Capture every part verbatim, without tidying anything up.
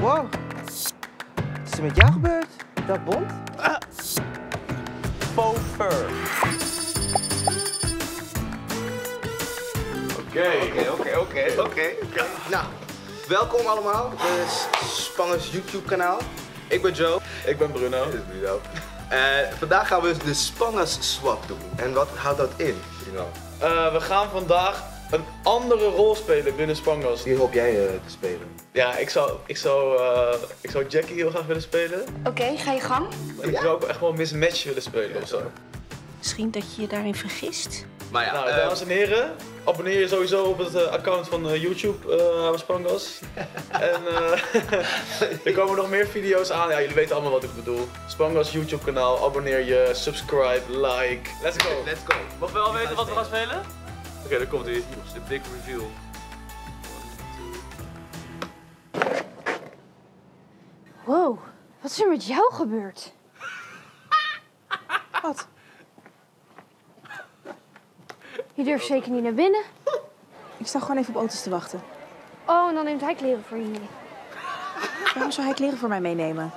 Wow. Wat is er met jou gebeurd? Dat bont? Ah. Faux fur. Oké, oké, oké, oké. Nou, welkom allemaal op het Spangers YouTube kanaal. Ik ben Joe. Ik ben Bruno. Dit is Bruno. Uh, vandaag gaan we de Spangers swap doen. En wat houdt dat in, Bruno? Uh, we gaan vandaag een andere rol spelen binnen Spangers. Wie hoop jij uh, te spelen? Ja, ik zou, ik, zou, uh, ik zou Jackie heel graag willen spelen. Oké, okay, ga je gang. En ik zou ook echt wel Miss Match willen spelen ofzo. Misschien dat je je daarin vergist? Maar ja, nou, uh, dames en heren, abonneer je sowieso op het uh, account van uh, YouTube, uh, Spangers. En uh, er komen nog meer video's aan. Ja, jullie weten allemaal wat ik bedoel. Spangers YouTube kanaal, abonneer je, subscribe, like. Let's go! Let's go! Mag wel weten wat we gaan spelen? Oké, okay, daar komt ie. De big reveal. Wow, wat is er met jou gebeurd? Wat? Je durft zeker niet naar binnen. Ik sta gewoon even op auto's te wachten. Oh, en dan neemt hij kleren voor je mee. Waarom zou hij kleren voor mij meenemen?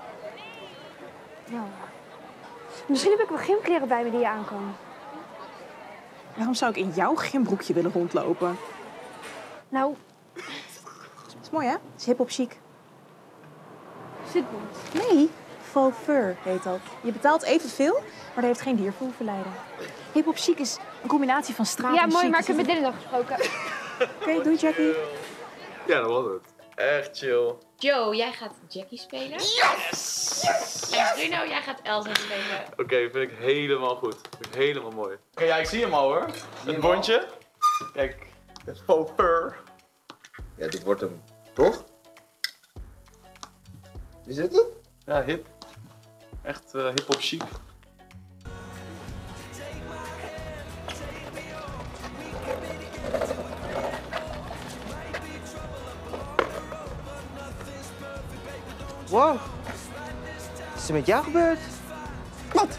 Nou, misschien heb ik wel gymkleren bij me die je aankomen. Waarom zou ik in jouw gymbroekje willen rondlopen? Nou, dat is mooi hè? Het is hip-hop chic. zitbond. Nee, faux fur heet dat. Je betaalt evenveel, maar dat heeft geen dier voor hoeven lijden. Hip-hop chic is een combinatie van straat Ja, en mooi, chic. maar ik heb met Dylan afgesproken. Oké, okay, doei Jackie. Ja, dat was het. Echt chill. Joe, jij gaat Jackie spelen. Yes! Yes! En Bruno, jij gaat Elsa spelen. Oké, okay, vind ik helemaal goed. Vind ik helemaal mooi. Oké, okay, ja, ik zie hem al hoor. Het bondje. Kijk, het is faux fur. Ja, dit wordt hem, toch? Is het hem? Ja, hip. Echt uh, hip-hop chic. Wow. Wat is er met jou gebeurd? Wat?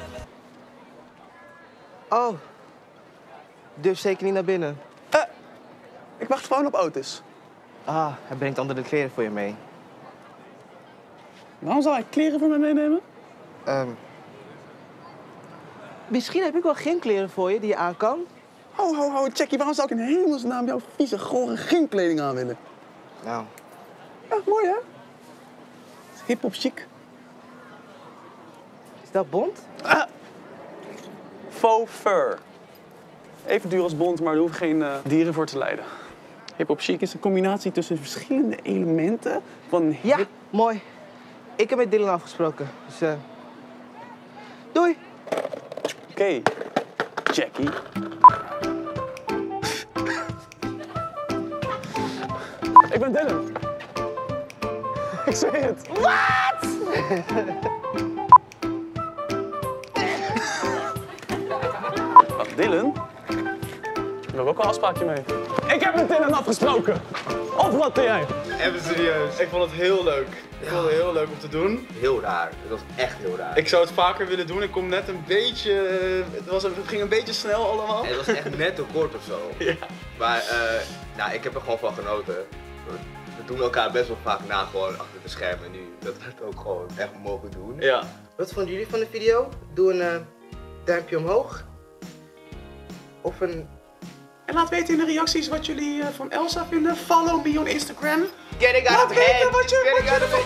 Oh. Durf zeker niet naar binnen. Uh, ik wacht gewoon op auto's. Ah, hij brengt andere kleren voor je mee. Waarom zou hij kleren voor mij meenemen? Um, misschien heb ik wel gymkleren voor je die je aan kan. Ho, ho, ho, Jackie, waarom zou ik in hemelsnaam jouw vieze, gore gymkleding aan willen? Nou. Ja, mooi hè? Hip-hop chic. Is dat bont? Ah. Faux fur. Even duur als bont, maar er hoeven geen uh, dieren voor te lijden. Hip-hop chic is een combinatie tussen verschillende elementen van hip... Ja, mooi. Ik heb met Dylan afgesproken, dus uh... doei! Oké, okay. Jackie. Ik ben Dylan. Ik zeg het. Wat? Wat, Dylan? We hebben ook een afspraakje mee. Ik heb met Dylan afgesproken. Of wat doe jij? Even serieus. Ik vond het heel leuk. Ik vond het heel leuk om te doen. Heel raar. Het was echt heel raar. Ik zou het vaker willen doen. Ik kom net een beetje... Het, was, het ging een beetje snel allemaal. Het was echt net te kort of zo. Ja. Maar uh, nou, ik heb er gewoon van genoten. We doen elkaar best wel vaak na gewoon achter de schermen nu. Dat we het ook gewoon echt mogen doen. Ja. Wat vonden jullie van de video? Doe een uh, duimpje omhoog. Of een... En laat weten in de reacties wat jullie uh, van Elsa vinden. Follow me on Instagram. Getting out Laat of weten hand. wat je, Getting wat out je of